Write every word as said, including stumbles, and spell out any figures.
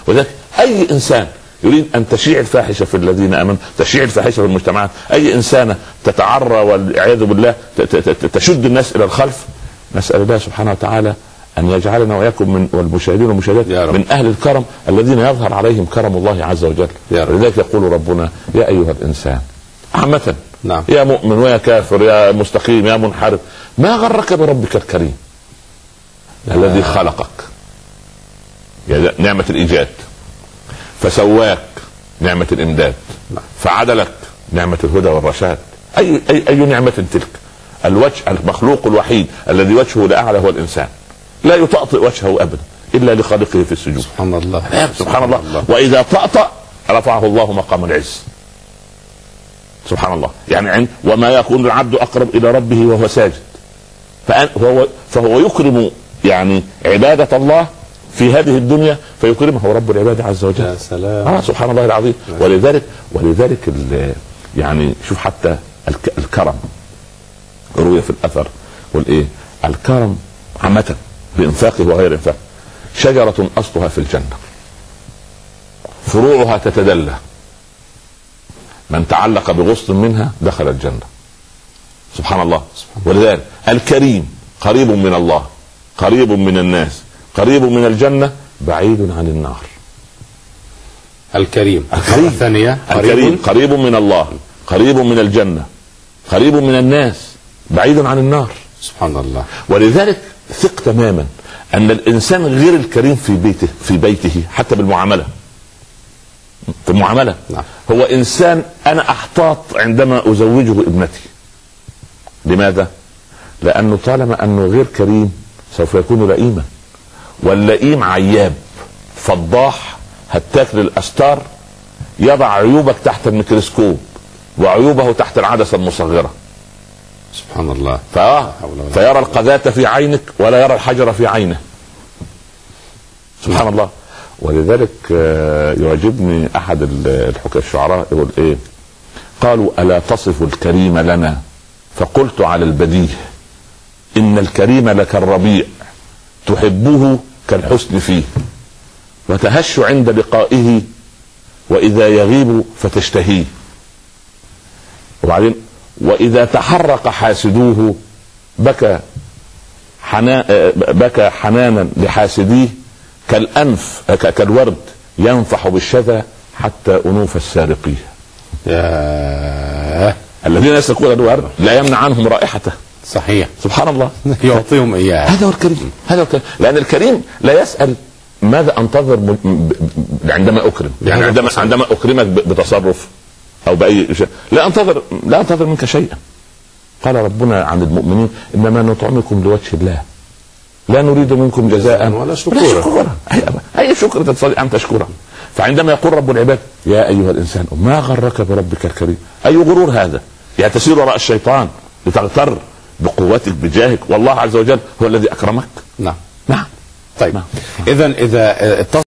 وذلك اي انسان يريد ان تشيع الفاحشه في الذين امنوا، تشيع الفاحشه في المجتمعات، اي انسانه تتعرى والعياذ بالله تشد الناس الى الخلف، نسال الله سبحانه وتعالى ان يجعلنا واياكم من والمشاهدين والمشاهدات من اهل الكرم الذين يظهر عليهم كرم الله عز وجل. لذلك يقول ربنا يا ايها الانسان عامه، نعم. يا مؤمن ويا كافر يا مستقيم يا منحرف، ما غرك بربك الكريم نعم. الذي خلقك نعمة الإيجاد، فسواك نعمة الإمداد، نعم. فعدلك نعمة الهدى والرشاد. أي, أي, أي نعمة تلك؟ الوجه المخلوق الوحيد الذي وجهه لأعلى هو الإنسان، لا يطأطئ وجهه أبدا إلا لخالقه في السجود. سبحان الله. سبحان, سبحان الله. الله. وإذا طأطأ رفعه الله مقام العز. سبحان الله. يعني عند وما يكون العبد أقرب إلى ربه وهو ساجد، فهو, فهو يكرم يعني عبادة الله في هذه الدنيا فيكرمه رب العباد عز وجل. يا سلام. آه سبحان الله العظيم. ولذلك ولذلك يعني شوف حتى الكرم روي في الأثر والايه الكرم عامة بإنفاقه وغير إنفاقه. شجرة أصلها في الجنة فروعها تتدلى، من تعلق بغصن منها دخل الجنة. سبحان الله. ولذلك الكريم قريب من الله، قريب من الناس، قريب من الجنة، بعيد عن النار. الكريم الكريم الثانية الكريم قريب من الله، قريب من الجنة، قريب من الناس، بعيد عن النار. سبحان الله. ولذلك ثق تماما أن الإنسان غير الكريم في بيته في بيته حتى بالمعاملة، في المعاملة نعم. هو إنسان أنا أحتاط عندما أزوجه ابنتي. لماذا؟ لأنه طالما أنه غير كريم سوف يكون لئيما، واللئيم عياب فضاح هتاك للأستار، يضع عيوبك تحت الميكروسكوب وعيوبه تحت العدسة المصغرة. سبحان الله. فآه فيرى القذاة في عينك ولا يرى الحجر في عينه. سبحان الله. ولذلك يعجبني أحد الحكاة الشعراء يقول إيه؟ قالوا ألا تصف الكريم لنا؟ فقلت على البديه إن الكريم لك الربيع تحبه كالحسن فيه، وتهش عند لقائه وإذا يغيب فتشتهيه. وبعدين وإذا تحرق حاسدوه بكى حنا بكى حنانا لحاسديه، كالأنف كالورد ينفح بالشذا حتى أنوف السارقيه. يا الذين يسرقون الورد لا يمنع عنهم رائحته. صحيح. سبحان الله. يعطيهم إياه. هذا هو الكريم. هذا هو الكريم. لأن الكريم لا يسأل ماذا أنتظر عندما أكرم، يعني عندما عندما أكرمك بتصرف أو بأي شيء لا أنتظر لا أنتظر منك شيئا. قال ربنا عن المؤمنين إنما نطعمكم لوجه الله لا نريد منكم جزاء ولا شكورا. أي شكر تستطيع أن تشكره. فعندما يقول رب العباد يا أيها الإنسان ما غرك بربك الكريم، أي غرور هذا؟ يعني تسير وراء الشيطان لتغتر بقوتك بجاهك، والله عز وجل هو الذي أكرمك. نعم نعم. طيب نعم. إذن إذا